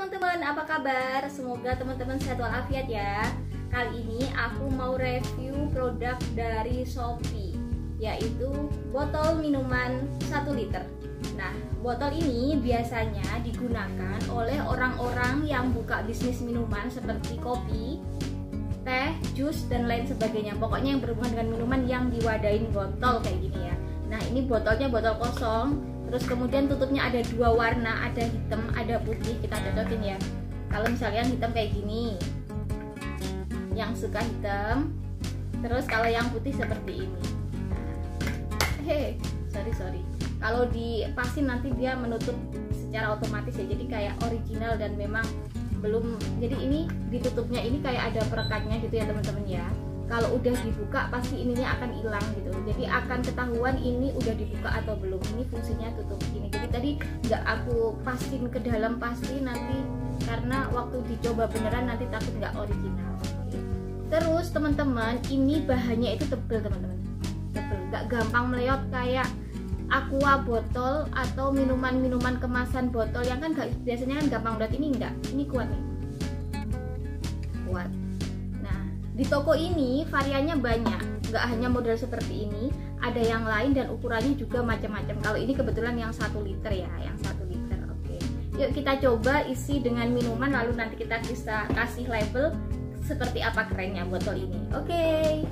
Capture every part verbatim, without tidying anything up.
teman-teman, apa kabar? Semoga teman-teman sehat walafiat ya. Kali ini aku mau review produk dari Shopee, yaitu botol minuman satu liter. Nah, botol ini biasanya digunakan oleh orang-orang yang buka bisnis minuman seperti kopi, teh, jus, dan lain sebagainya. Pokoknya yang berhubungan dengan minuman yang diwadahin botol kayak gini ya. Nah, ini botolnya botol kosong. Terus kemudian tutupnya ada dua warna, ada hitam, ada putih. Kita cocokin ya. Kalau misalnya hitam kayak gini, yang suka hitam. Terus kalau yang putih seperti ini. Hehe, sorry sorry. Kalau dipasin nanti dia menutup secara otomatis ya. Jadi kayak original dan memang belum. Jadi ini ditutupnya ini kayak ada perekatnya gitu ya teman-teman ya. Kalau udah dibuka pasti ininya akan hilang gitu, jadi akan ketahuan ini udah dibuka atau belum. Ini fungsinya tutup gini. Jadi tadi nggak aku pasin ke dalam pasti nanti, karena waktu dicoba beneran nanti takut nggak original. Oke. Terus teman-teman, ini bahannya itu tebel teman-teman, tebel, nggak gampang meleot kayak aqua botol atau minuman-minuman kemasan botol yang kan gak, biasanya kan gampang meleot. Ini enggak, ini kuat nih, kuat. Di toko ini variannya banyak, nggak hanya model seperti ini, ada yang lain dan ukurannya juga macam-macam. Kalau ini kebetulan yang satu liter ya, yang satu liter. Oke, yuk kita coba isi dengan minuman, lalu nanti kita bisa kasih label seperti apa kerennya botol ini. Oke.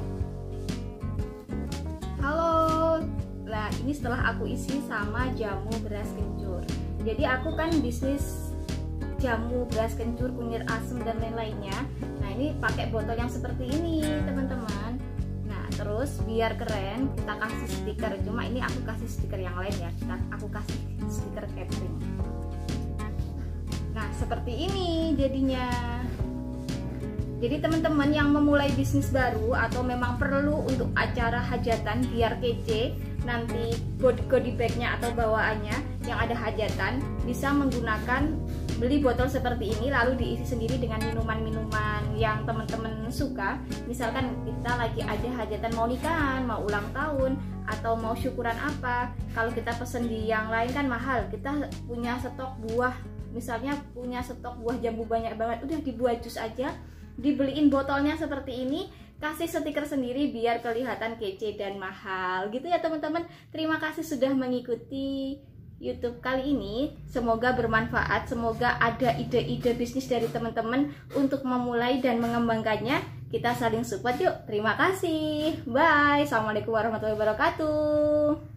Halo. Nah, ini setelah aku isi sama jamu beras kencur. Jadi aku kan bisnis jamu beras kencur, kunyit asem, dan lain-lainnya. Nah, ini pakai botol yang seperti ini teman-teman. Nah, terus biar keren kita kasih stiker. Cuma ini aku kasih stiker yang lain ya. Kita, aku kasih stiker catering. Nah, seperti ini jadinya. Jadi teman-teman yang memulai bisnis baru atau memang perlu untuk acara hajatan biar kece, nanti body bagnya atau bawaannya yang ada hajatan bisa menggunakan beli botol seperti ini, lalu diisi sendiri dengan minuman-minuman yang teman-teman suka. Misalkan kita lagi ada hajatan, mau nikahan, mau ulang tahun, atau mau syukuran apa, kalau kita pesen di yang lain kan mahal. Kita punya stok buah, misalnya punya stok buah jambu banyak banget, udah dibuat jus aja, dibeliin botolnya seperti ini, kasih stiker sendiri biar kelihatan kece dan mahal gitu ya teman-teman. Terima kasih sudah mengikuti YouTube kali ini, semoga bermanfaat, semoga ada ide-ide bisnis dari teman-teman untuk memulai dan mengembangkannya. Kita saling support yuk. Terima kasih, bye. Assalamualaikum warahmatullahi wabarakatuh.